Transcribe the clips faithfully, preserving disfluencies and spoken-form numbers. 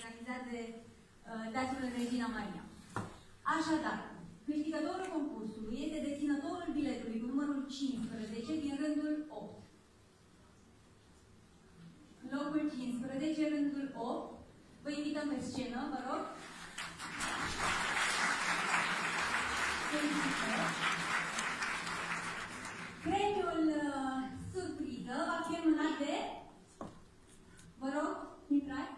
organizat de uh, Teatrul Regina Maria. Așadar, câștigătorul concursului este deținătorul biletului cu numărul cincisprezece din rândul opt. Locul cincisprezece, rândul opt. Vă invităm pe scenă, vă rog. Premiul uh, surpriză va fi înmânat de... Vă rog, intrați.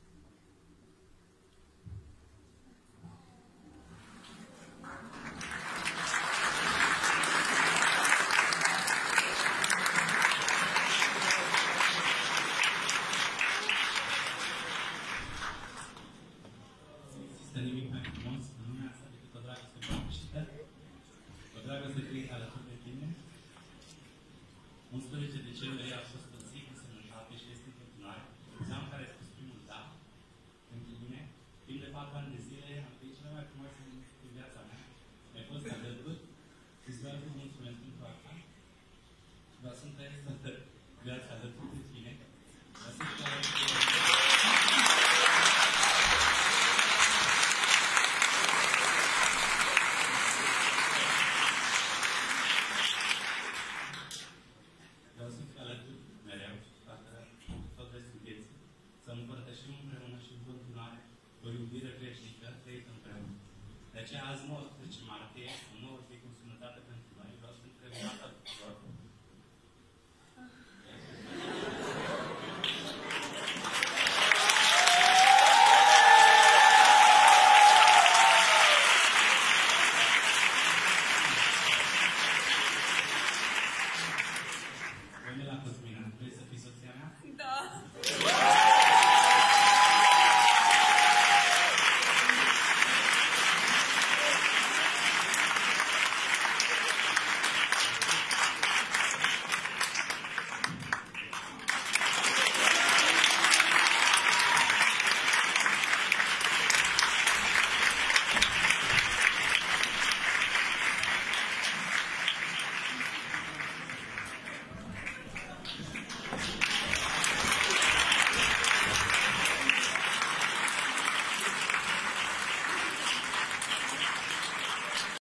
Este nimic mai frumos în lumea asta decât o dragoste pașnică, o dragoste trăită alături de tine. unsprezece decembrie a fost în zi când se nășate și este în continuare. Ziua în care ai spus primul da pentru mine. Timp de patru ani de zile am trăit cele mai frumoase din viața mea. Mi-ai fost alături și îți vreau să mulțumesc pentru asta. Vreau să-mi trăiesc toată viața alături de tine. Vreau să fiu alături de tine. Vreau să fiu alături mereu, toată, tot restul vieții, să împărtășim împreună și în continuare o iubire veșnică trăită împreună. De aceea azi nouăsprezece martie, un nou zi cu sănătate pentru noi, vreau să întreb data tuturor